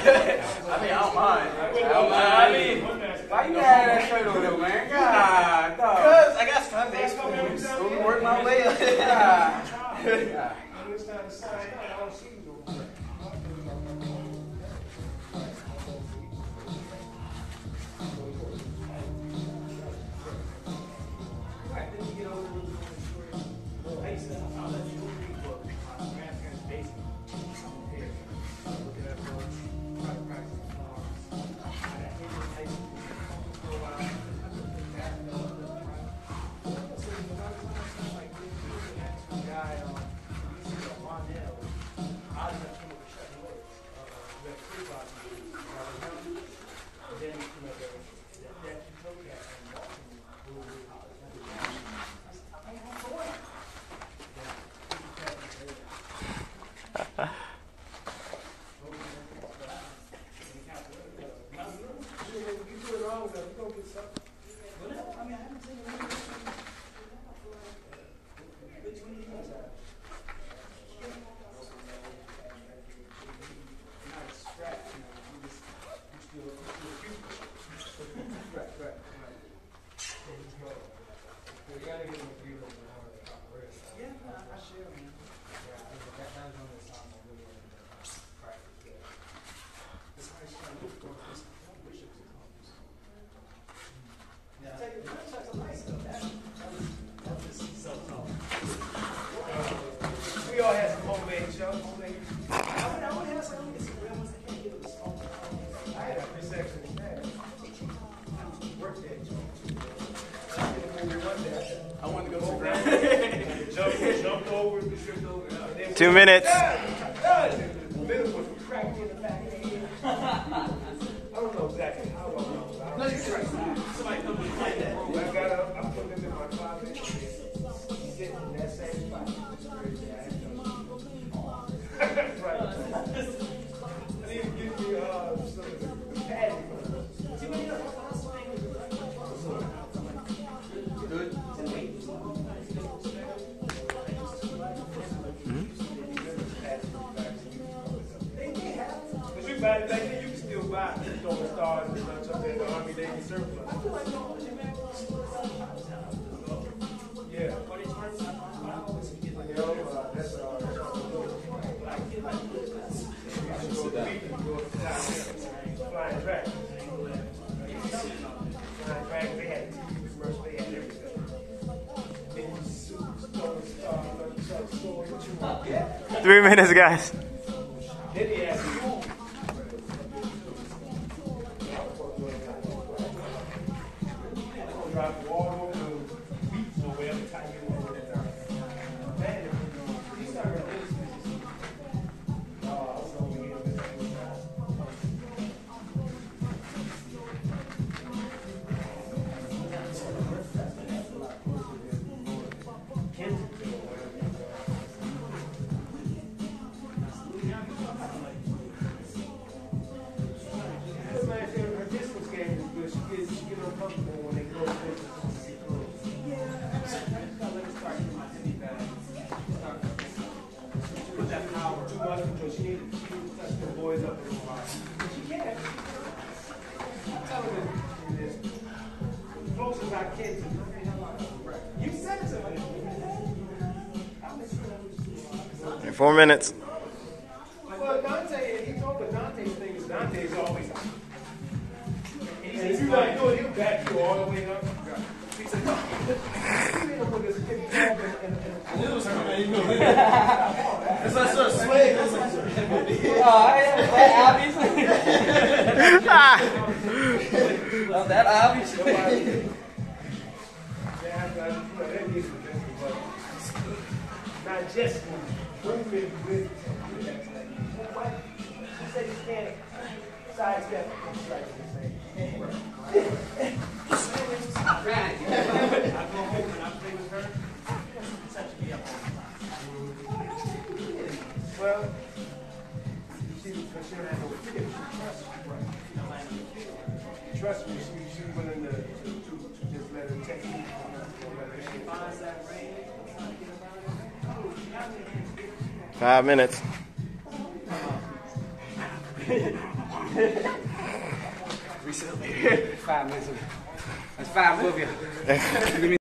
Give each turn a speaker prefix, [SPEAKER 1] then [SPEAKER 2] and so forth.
[SPEAKER 1] I don't mind. I mean, why you had that shirt on though, man? God, dog. Because I got fun days for me. Work my way up. I wanted to go to the ground. Jumped over, tripped over.
[SPEAKER 2] 2 minutes.
[SPEAKER 1] I don't know exactly how I know. No, you're right. Somebody come and play that. I got up, I put him in my closet. He's sitting in that same spot. Right. I need to give you some of the padding. See what you know? Good. Because you buy it back then, you can still buy throwing stars and such up there in the Army Navy surplus. Yeah. Flying track. Flying track, they had TV commercials, they had everything. Then you throwing stars, yeah.
[SPEAKER 2] 3 minutes, guys.
[SPEAKER 1] Then he asked me, drop the wall over the beats or whatever type it was at that time. Man, he started this. So we get this thing. Her distance game is good. She get uncomfortable when they go to put that power too much control. She needs to touch the boys up in the line. She can't. I'm telling her this. As close as I can to her. You said it to her.
[SPEAKER 2] 4 minutes.
[SPEAKER 1] Well, Dante, he told me Dante's thing is Dante's always up. And he said, if you're not doing it, he'll back you all the way up. He said, no. He didn't put this big dog
[SPEAKER 3] I knew it was her, man. You know that. It's like sort of swag. It's like
[SPEAKER 4] obviously. Well, that obviously.
[SPEAKER 1] Not just moving with. He said he can't sidestep and strike the same. I go home and I play with her. Such me up on well, she don't have no fear. She trusts me. She's willing to just let her take me. She finds that range.
[SPEAKER 2] 5 minutes.
[SPEAKER 4] We still here. 5 minutes. That's 5 of you.